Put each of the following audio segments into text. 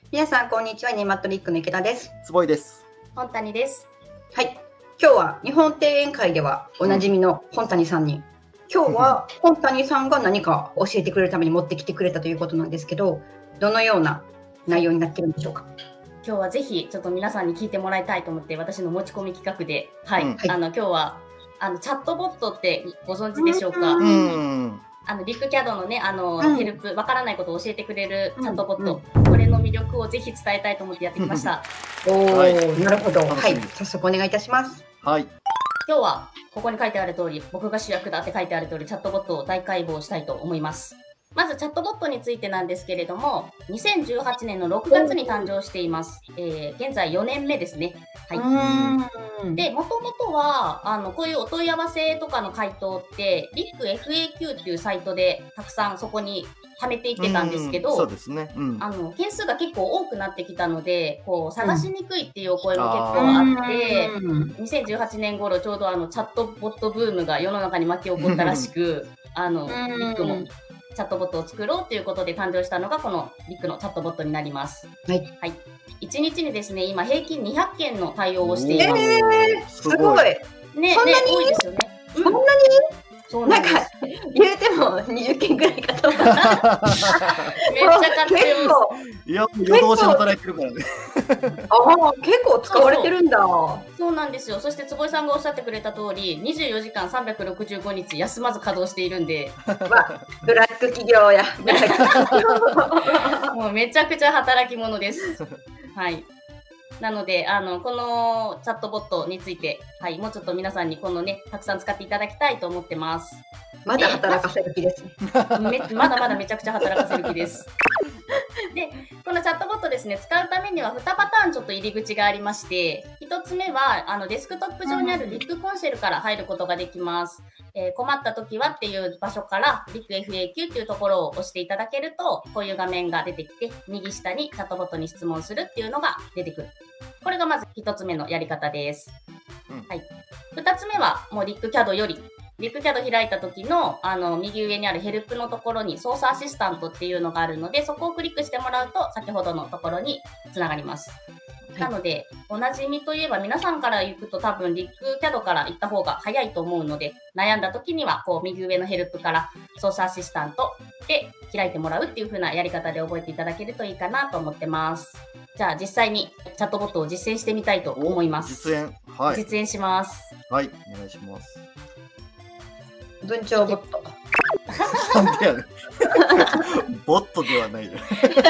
皆さん、こんにちは。ネマトリックの池田です。 坪井です。 本谷です。 はい。今日は日本庭園会ではおなじみの本谷さんに、今日は本谷さんが何か教えてくれるために持ってきてくれたということなんですけど、どのような内容になってるんでしょうか。 今日はぜひちょっと皆さんに聞いてもらいたいと思って、私の持ち込み企画で、はい。今日はチャットボットってご存知でしょうか。リックキャドのね、ヘルプ、わからないことを教えてくれるチャットボット、これの魅力をぜひ伝えたいと思ってやってきました。 なるほど。はい。早速お願いいたします。 はい。 今日はここに書いてある通り、僕が主役だって書いてある通り、チャットボットを大解剖したいと思います。まずチャットボットについてなんですけれども、2018年の6月に誕生しています。現在4年目ですね。はい。で、もともとは、こういうお問い合わせとかの回答って、リック FAQ っていうサイトでたくさんそこに貯めていってたんですけど、 そうですね。 件数が結構多くなってきたので、こう、探しにくいっていうお声も結構あって、2018年頃ちょうどチャットボットブームが世の中に巻き起こったらしく、リックもチャットボットを作ろうということで誕生したのがこのリックのチャットボットになります。 はい。 はい。1日にですね、今平均200件の対応をしています。 すごい。 ね、そんなに多いですよね。 そんなにそうなんです。 言うても20件ぐらいかと思った。 めっちゃ活用。 いや、夜通し働いてるからね。 結構使われてるんだ。 そうなんですよ。そして坪井さんがおっしゃってくれた通り、24時間365日休まず稼働しているんで。 ブラック企業や。 もうめちゃくちゃ働き者です。はい。なので、このチャットボットについて、はい、もうちょっと皆さんにこのね、たくさん使っていただきたいと思ってます。 まだ働かせる気ですね。 まだまだめちゃくちゃ働かせる気です。で、このチャットボットですね、使うためには2パターンちょっと入り口がありまして、1つ目は、デスクトップ上にあるリックコンシェルから入ることができます。困った時はっていう場所から、リック FAQ っていうところを押していただけると、こういう画面が出てきて、右下にチャットボットに質問するっていうのが出てくる。これがまず1つ目のやり方です。はい。2つ目は、もうリックキャドより、リックキャド開いた時の、右上にあるヘルプのところに操作アシスタントっていうのがあるので、そこをクリックしてもらうと、先ほどのところにつながります。なので、おなじみといえば皆さんから行くと多分リックキャドから行った方が早いと思うので、悩んだ時には、こう、右上のヘルプから操作アシスタントで開いてもらうっていう風なやり方で覚えていただけるといいかなと思ってます。じゃあ、実際にチャットボットを実践してみたいと思います。 実演。はい。 実演します。 はい、お願いします。 文鳥ボット。 なんでやねん。ボットではないよ。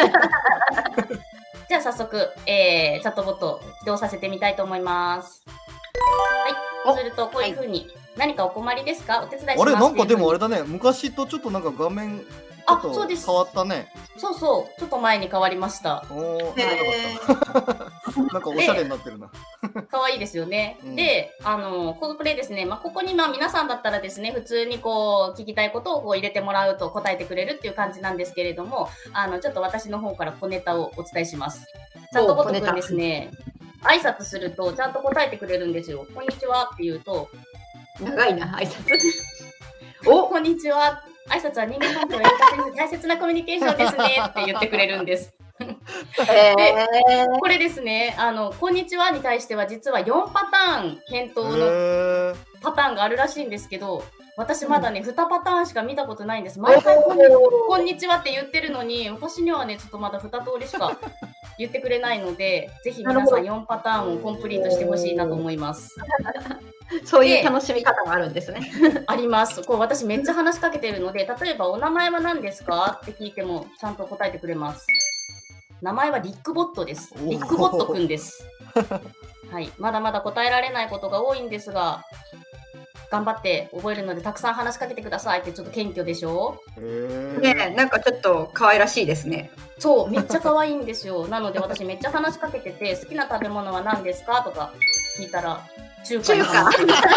じゃあ早速、チャットボットを起動させてみたいと思います。はい。するとこういう風に、何かお困りですか？お手伝いします。 あれ、なんかでもあれだね。昔とちょっとなんか画面ちょっと変わったね。 そうそう。ちょっと前に変わりました。 なんかおしゃれになってるな。 可愛いですよね。で、これですね、ここに皆さんだったらですね、普通にこう、聞きたいことをこう入れてもらうと答えてくれるっていう感じなんですけれども、ちょっと私の方から小ネタをお伝えします。チャットボットくんですね、挨拶するとちゃんと答えてくれるんですよ。こんにちはって言うと、 長いな、挨拶。 こんにちは。挨拶は人間関係を円滑に大切なコミュニケーションですねって言ってくれるんです。で、これですね、こんにちはに対しては実は4パターン返答のパターンがあるらしいんですけど、私まだね、2パターンしか見たことないんです。毎回こんにちはって言ってるのに、私にはね、ちょっとまだ2通りしか言ってくれないので、ぜひ皆さん4パターンをコンプリートしてほしいなと思います。 そういう楽しみ方もあるんですね。 あります。こう私めっちゃ話しかけてるので、例えばお名前は何ですかって聞いてもちゃんと答えてくれます。名前はリックボットです。リックボットくんです。はい。まだまだ答えられないことが多いんですが、頑張って覚えるのでたくさん話しかけてくださいってちょっと謙虚でしょ？ ねえ、なんかちょっと可愛らしいですね。 そう、めっちゃ可愛いんですよ。なので私めっちゃ話しかけてて、好きな食べ物は何ですかとか聞いたら、中華。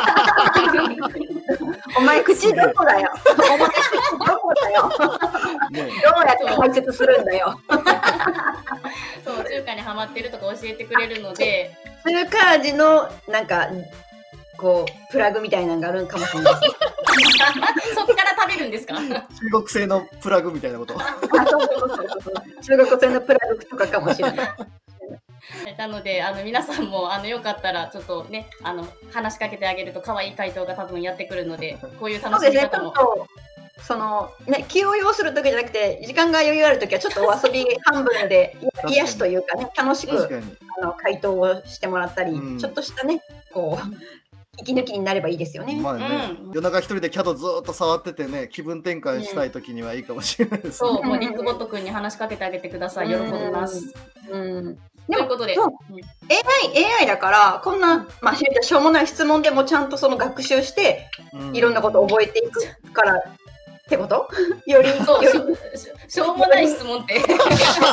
お前口どこだよ。お前口どこだよ。どうやって解説するんだよ。 そう、中華にハマってるとか教えてくれるので。 中華味のなんかこうプラグみたいなのがあるかもしれない。 そっから食べるんですか？ 中国製のプラグみたいなこと。 中国製のプラグとかかもしれない。 なので皆さんもよかったらちょっとね話しかけてあげると可愛い回答が多分やってくるので、こういう楽しみ方も。 そのね、気を要する時じゃなくて時間が余裕ある時はちょっとお遊び半分で癒しというかね、楽しく回答をしてもらったり、ちょっとしたねこう息抜きになればいいですよね。 まあね、夜中一人でキャドずっと触っててね、気分転換したい時にはいいかもしれないですね。 そう、もうリックボット君に話しかけてあげてください。喜びます。ということで、 AI だからこんな、まあ、しょうもない質問でもちゃんとその学習していろんなことを覚えていくからってことよりしょうもない質問ってキャ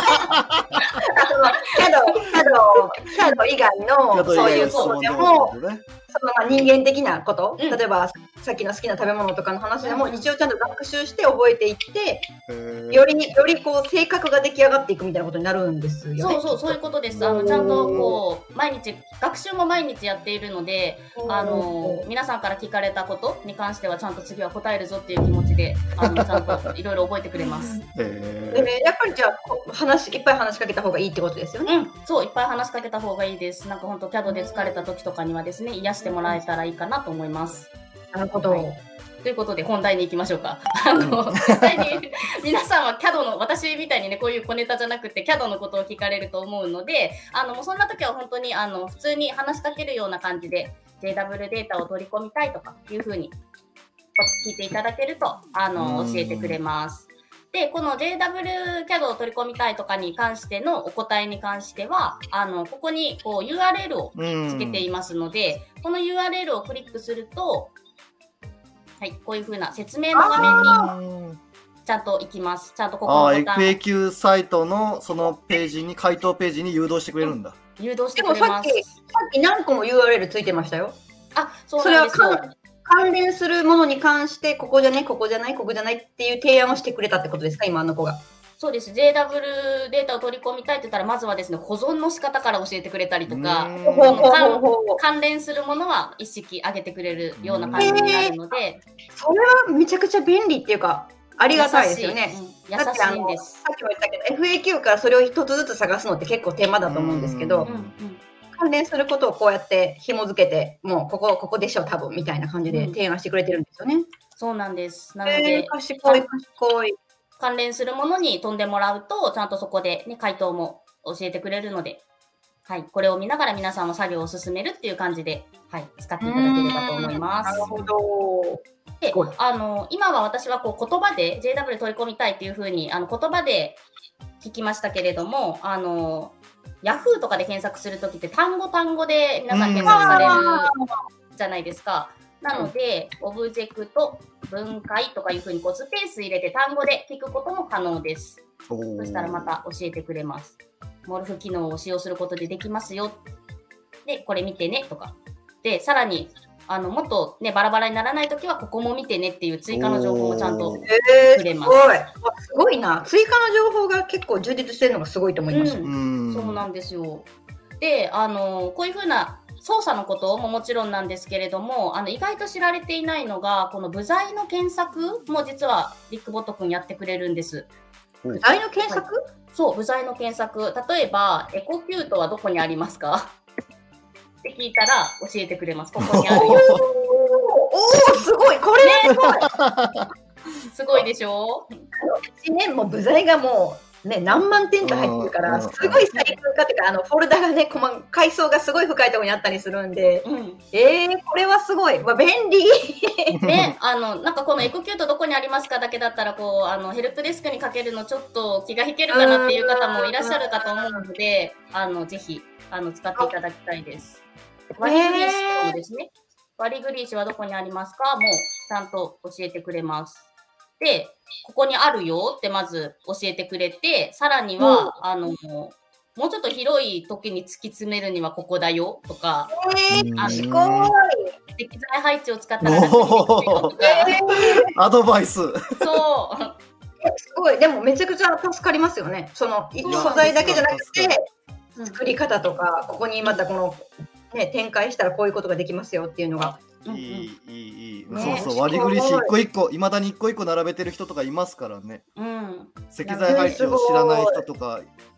ド以外のそういうことでもその人間的なこと、例えばさっきの好きな食べ物とかの話でも一応ちゃんと学習して覚えていってよりこう性格が出来上がっていくみたいなことになるんですよね。 そういうことです。ちゃんとこう毎日学習も毎日やっているので、皆さんから聞かれたことに関してはちゃんと次は答えるぞっていう気持ちでちゃんといろいろ覚えてくれます。 やっぱりじゃあいっぱい話しかけた方がいいってことですよね。 そう、いっぱい話しかけた方がいいです。なんか本当CADで疲れた時とかにはですね、癒してもらえたらいいかなと思います。 なるほど。 ということで本題に行きましょうか。実際に皆さんはCADの私みたいにねこういう小ネタじゃなくてCADのことを聞かれると思うので、もうそんな時は本当に普通に話しかけるような感じで JW データを取り込みたいとかいうふうに聞いていただけると教えてくれます。で、この JW CAD を取り込みたいとかに関してのお答えに関しては、ここにこう URL をつけていますので、この URL をクリックすると、はい、こういう風な説明の画面にちゃんと行きます。ちゃんとここのボタン。 FAQ サイトのそのページに、回答ページに誘導してくれるんだ。 誘導してくれます。 さっき何個も URL ついてましたよ。 そうなんですよ。 関連するものに関してここじゃないっていう提案をしてくれたってことですか、今の子が。 そうです。JW データを取り込みたいって言ったら、まずはですね、保存の仕方から教えてくれたりとか、関連するものは一式上げてくれるような感じになるので、 それはめちゃくちゃ便利っていうか、ありがたいですよね。 優しいんです。 さっきも言ったけど、FAQ からそれを一つずつ探すのって結構手間だと思うんですけど、関連することをこうやって紐付けて、もうここでしょ多分みたいな感じで提案してくれてるんですよね。 そうなんです。なので、 賢い。 関連するものに飛んでもらうと、ちゃんとそこで、ね、回答も教えてくれるので、はい、これを見ながら皆さんも作業を進めるっていう感じで、はい、使っていただければと思います。 なるほど。 で、今は私はこう言葉で JW 取り込みたいっていうふうに言葉で聞きましたけれども、Yahoo とかで検索するときって単語で皆さん検索されるじゃないですか。なので、オブジェクト、分解とかいうふうにこうスペース入れて単語で聞くことも可能です。そしたらまた教えてくれます。モルフ機能を使用することでできますよ。で、これ見てねとか。で、さらに、もっとね、バラバラにならないときは、ここも見てねっていう追加の情報もちゃんとくれます。 すごいな。追加の情報が結構充実してるのがすごいと思います。そうなんですよ。で、こういうふうな操作のことももちろんなんですけれども、意外と知られていないのが、この部材の検索も実はリックボット君やってくれるんです。 部材の検索？ そう、部材の検索。例えば、エコキュートはどこにありますかって聞いたら教えてくれます。ここにあるよ。 すごい、これはすごいでしょう。1年も部材がもうね何万点と入ってるから、すごい細分化というかフォルダがね階層がすごい深いところにあったりするんで、これはすごい、便利。 ね、なんかこのエコキュートどこにありますかだけだったらこうヘルプデスクにかけるのちょっと気が引けるかなっていう方もいらっしゃるかと思うので、ぜひ使っていただきたいです。割りグリーシもですね。割りグリーシはどこにありますかもうちゃんと教えてくれます。で、ここにあるよってまず教えてくれて、さらには、もうちょっと広い時に突き詰めるにはここだよとか、 すごい。 適材配置を使ったら楽にできるよとか、 アドバイス。 そう。 すごい。でもめちゃくちゃ助かりますよね。その素材だけじゃなくて、作り方とか、ここにまたこの、展開したらこういうことができますよっていうのが。 いい。そう、割り振りし一個一個、いまだに一個一個並べてる人とかいますからね。石材配置を知らない人とか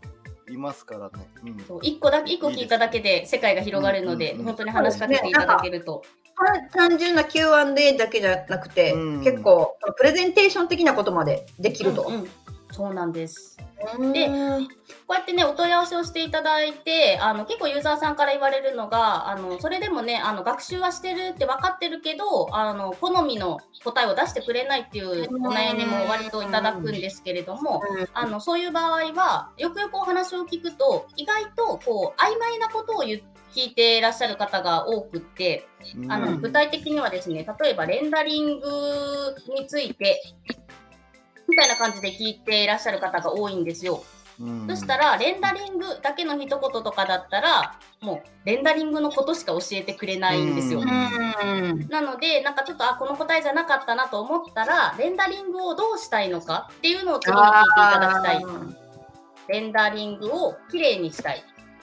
いますからね。 そう1個聞いただけで世界が広がるので、本当に話しかけていただけると。 単純な Q&A だけじゃなくて、結構プレゼンテーション的なことまでできると。 そうなんです。で、こうやってね、お問い合わせをしていただいて、結構ユーザーさんから言われるのが、それでもね、学習はしてるって分かってるけど、好みの答えを出してくれないっていうお悩みも割といただくんですけれども、そういう場合は、よくよくお話を聞くと、意外とこう曖昧なことを聞いていらっしゃる方が多くって、具体的にはですね、例えばレンダリングについて、みたいな感じで聞いていらっしゃる方が多いんですよ。そしたら、レンダリングだけの一言とかだったら、もう、レンダリングのことしか教えてくれないんですよ。なので、なんかちょっと、この答えじゃなかったなと思ったら、レンダリングをどうしたいのかっていうのを次に聞いていただきたい。レンダリングをきれいにしたい。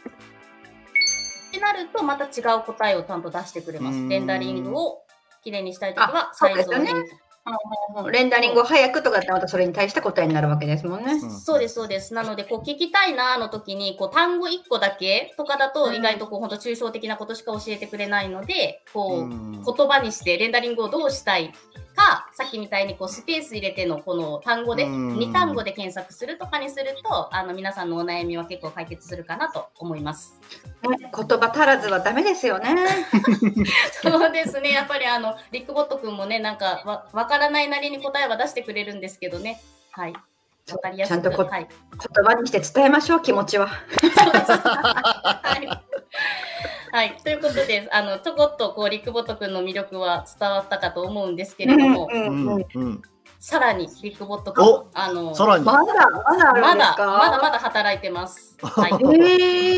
ってなると、また違う答えをちゃんと出してくれます。レンダリングをきれいにしたいときは、サイズを変更。 レンダリングを早くとかってまたそれに対して答えになるわけですもんね。 そうです、そうです。なので、こう聞きたいなの時に、こう単語1個だけとかだと、意外とこう本当抽象的なことしか教えてくれないので、こう言葉にしてレンダリングをどうしたいか、さっきみたいにこうスペース入れてのこの単語で、2単語で検索するとかにすると、皆さんのお悩みは結構解決するかなと思います。 言葉足らずはダメですよね。 そうですね。やっぱりリックボット君もね、なんかわからないなりに答えは出してくれるんですけどね。はい。わかりやすく。 ちゃんと言葉にして伝えましょう、気持ちは。 そうです。はい。はい。ということで、ちょこっとこうリックボット君の魅力は伝わったかと思うんですけれども、さらにリックボット君、 さらにまだ働いてます。はい。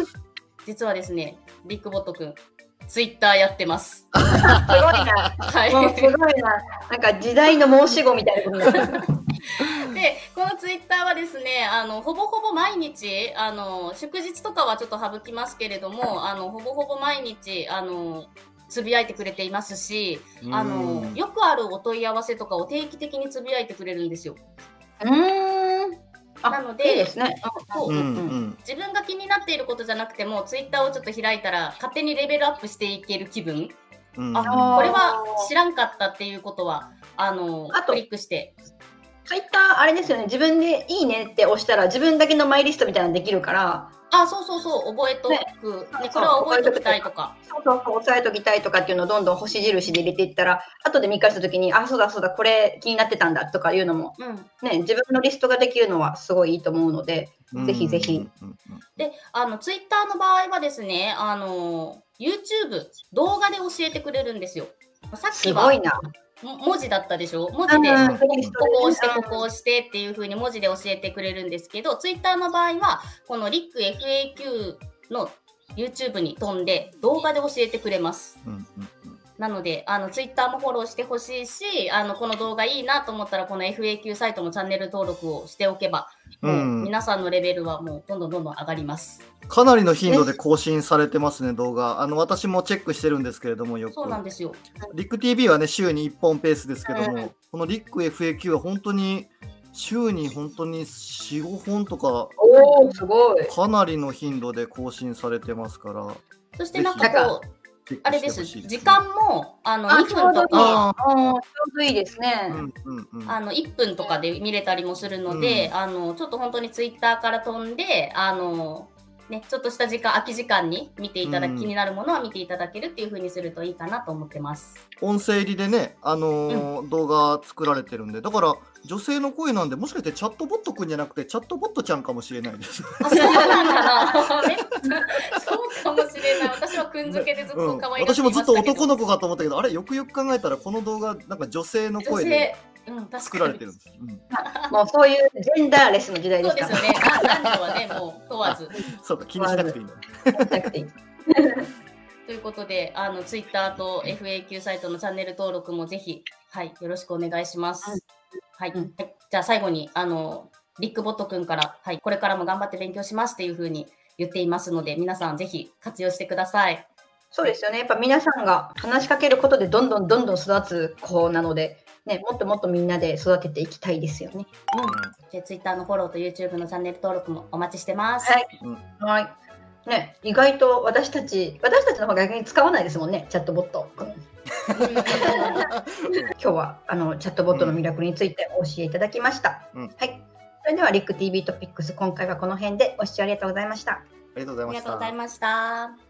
実はですね、リックボット君、ツイッターやってます。 すごいな。はい。すごいな。なんか時代の申し子みたいなことになってる。 で、このツイッターはですね、ほぼほぼ毎日、祝日とかはちょっと省きますけれども、ほぼほぼ毎日、つぶやいてくれていますし、よくあるお問い合わせとかを定期的につぶやいてくれるんですよ。なので、自分が気になっていることじゃなくても、ツイッターをちょっと開いたら、勝手にレベルアップしていける気分。これは知らんかったっていうことは、クリックして。 ツイッター、あれですよね、自分でいいねって押したら、自分だけのマイリストみたいなのできるから、 そうそうそう、覚えとく。これは覚えときたいとか。 押さえときたいとかっていうのをどんどん星印で入れていったら、後で見返したときに、そうだそうだ、これ気になってたんだとかいうのも、自分のリストができるのはすごいいいと思うので、ぜひぜひ。 で、ツイッターの場合はですね、YouTube、動画で教えてくれるんですよ。さっきは。すごいな。文字だったでしょ。文字でここを押してここを押してっていう風に文字で教えてくれるんですけど、ツイッターの場合はこのリック FAQ の YouTube に飛んで動画で教えてくれます。なのでツイッターもフォローしてほしいし、この動画いいなと思ったらこの FAQ サイトもチャンネル登録をしておけば、もう皆さんのレベルはもうどんどん上がります。 かなりの頻度で更新されてますね、動画。私もチェックしてるんですけれども、よく。 そうなんですよ。 リック TV はね、週に1本ペースですけども、このリック FAQ は本当に週に本当に4、5本とか、 すごい。 かなりの頻度で更新されてますから。 そしてなんかこう、あれです、時間も2分とか、 ちょうどいいですね。 1分とかで見れたりもするので、ちょっと本当にツイッターから飛んで、ちょっとした空き時間に見ていただき、気になるものは見ていただけるっていう風にするといいかなと思ってます。 音声入りでね、動画作られてるんで、だから女性の声なんで、もしかしてチャットボットくんじゃなくてチャットボットちゃんかもしれないです。 そうなんかな。そうかもしれない。私はくんづけでずっと可愛い。 私もずっと男の子かと思ったけど、あれよくよく考えたらこの動画なんか女性の声で作られてるんです。 もうそういうジェンダーレスの時代ですから。 そうですよね。男女はね、もう問わず。 そうか、気にしなくていいんだ。 ということで、ツイッターと FAQ サイトのチャンネル登録もぜひ、よろしくお願いします。じゃあ最後に、リックボットくんから、これからも頑張って勉強しますっていうふうに言っていますので、皆さんぜひ活用してください。 そうですよね。やっぱ皆さんが話しかけることでどんどん育つ子なので、 ね、もっともっとみんなで育てていきたいですよね。 で、Twitter のフォローと YouTube のチャンネル登録もお待ちしてます。 はい。はい。ね、意外と私たちの方が逆に使わないですもんね、チャットボット。今日はチャットボットの魅力についてお教えいただきました。はい。それではリック TV トピックス、今回はこの辺でご視聴ありがとうございました。 ありがとうございました。 ありがとうございました。